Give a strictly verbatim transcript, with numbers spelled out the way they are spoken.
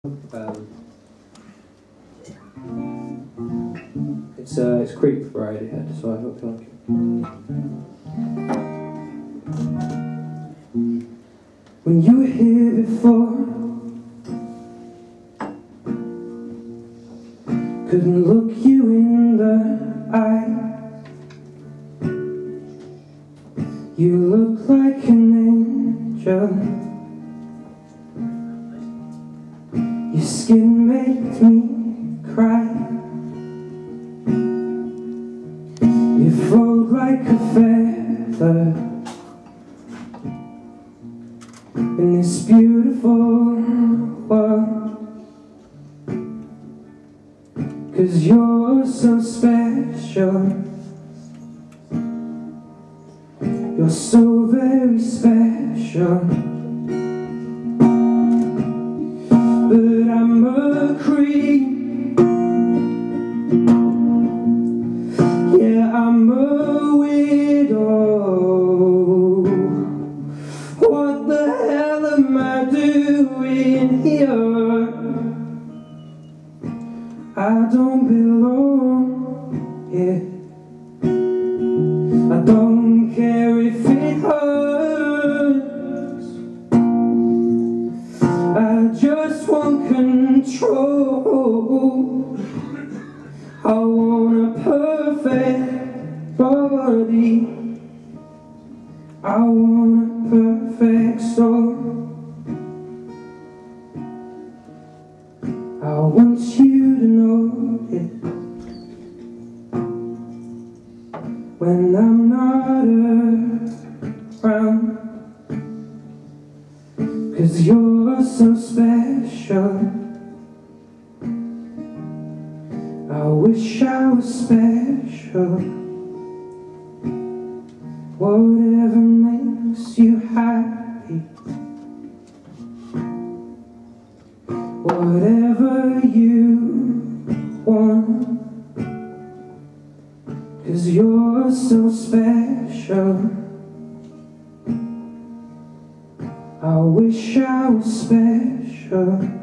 Um, it's uh, it's Creep variety head, so I hope you like it. When you were here before, couldn't look you in the eye. You look like an angel. Your skin made me cry. You float like a feather in this beautiful world, 'cause you're so special. You're so very special. But I'm a creep. Yeah, I'm a widow. What the hell am I doing here? I don't belong here. I don't care if it hurts. I just want control. I want a perfect body. I want a perfect soul. I want you to know it when I'm not around, 'cause you're so special. I wish I was special. Whatever makes you happy, whatever you want, 'cause you're so special. I wish I was special.